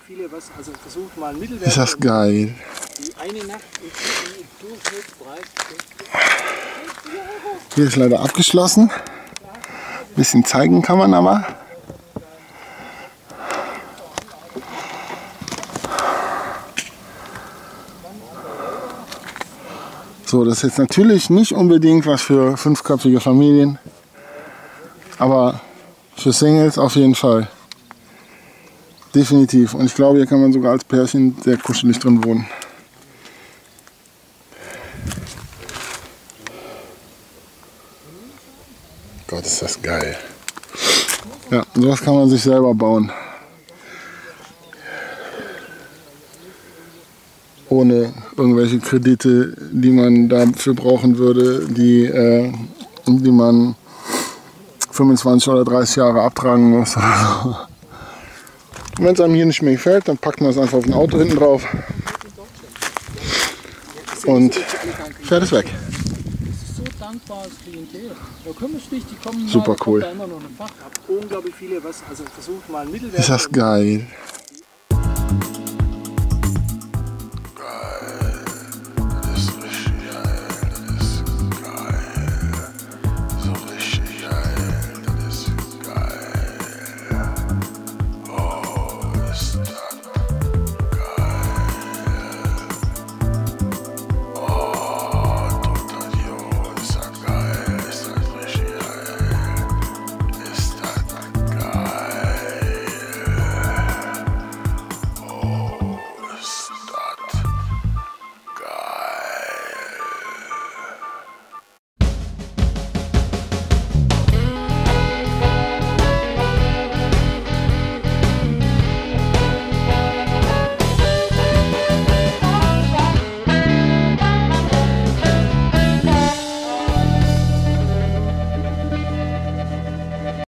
viele was, also versucht mal einen Mittelwert. Ist das geil. Die eine Nacht im Durchschnittspreis. Hier ist leider abgeschlossen. Bisschen zeigen kann man aber. So, das ist jetzt natürlich nicht unbedingt was für 5-köpfige Familien, aber für Singles auf jeden Fall. Definitiv. Und ich glaube, hier kann man sogar als Pärchen sehr kuschelig drin wohnen. Gott, ist das geil. Ja, sowas kann man sich selber bauen. Ohne irgendwelche Kredite, die man dafür brauchen würde, die man 25 oder 30 Jahre abtragen muss. Wenn es einem hier nicht mehr gefällt, dann packt man es einfach auf ein Auto hinten drauf und fährt es weg. So dankbares Klientel. Da kümmerst dich, die kommen Super mal, cool. Da immer noch ein Fach ab. Unglaublich viele was, also versucht mal einen Mittelwert. Ist das geil.